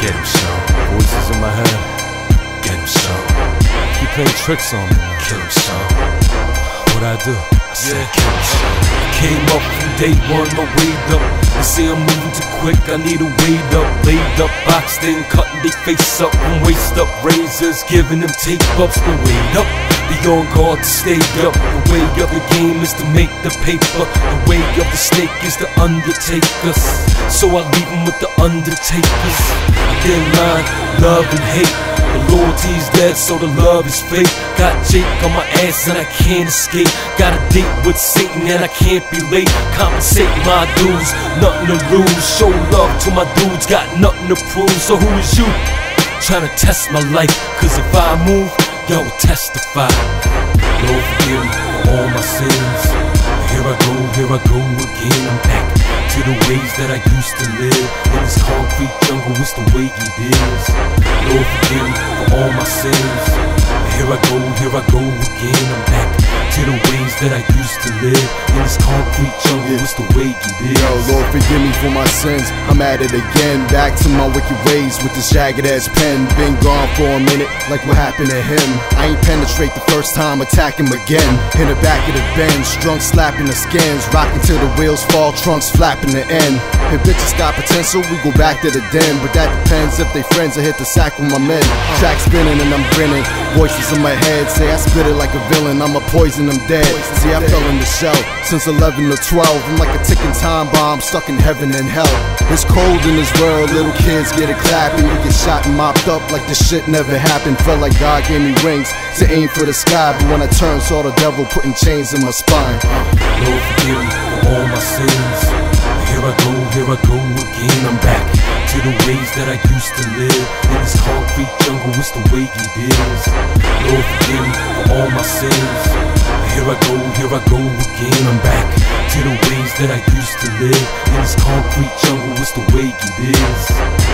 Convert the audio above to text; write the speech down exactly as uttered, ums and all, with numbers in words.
Get him, Sean. Voices in my head. Get him, Sean. Keep playing tricks on me. Kill him, Sean. What'd I do? I said, yeah. Kill him, Sean. I came up from day one, my weight up. They say I'm moving too quick, I need a weight up. Laid up, boxed in, cutting they face up and waist up. Razors, giving them tape ups, but wait up. Be on guard to stay up. The way of the game is to make the paper. The way of the snake is to undertake us. So I leave them with the undertakers. Thin line, love and hate. The loyalty's dead, so the love is fake. Got Jake on my ass and I can't escape. Got a date with Satan and I can't be late. Compensate my dues, nothing to lose. Show love to my dudes, got nothing to prove. So who is you? Trying to test my life, cause if I move, y'all will testify. Lord forgive me for all my sins. Here I go, here I go again. I'm back to the ways that I used to live. In this concrete jungle, it's the way it is. Lord forgive me for all my sins. Here I go, here I go again. I'm back to the ways that I used to live. In this concrete jungle, it's the way it is. Yo, Lord forgive me for my sins. I'm at it again, back to my wicked ways with this jagged ass pen. Been gone for a minute, like what happened to him. I ain't penetrate the first time, attack him again. In the back of the Benz, drunk slapping the skins. Rocking till the wheels fall, trunks flapping the end. If bitches got potential, we go back to the den. But that depends if they friends or hit the sack with my men. Track spinning and I'm grinning, voices in my head say I spit it like a villain, I'ma poison them dead. See, I fell in the shell since eleven to twelve. I'm like a ticking time bomb stuck in heaven and hell. It's cold in this world, little kids get it clapping. You get shot and mopped up like this shit never happened. Felt like God gave me wings to aim for the sky, but when I turned, saw the devil putting chains in my spine. Lord forgive me for all my sins. Here I go, here I go again. I'm back to the ways that I used to live. In this concrete jungle, it's the way it is. Lord forgive me for all my sins. Here I go, here I go again. I'm back to the ways that I used to live. In this concrete jungle, it's the way it is.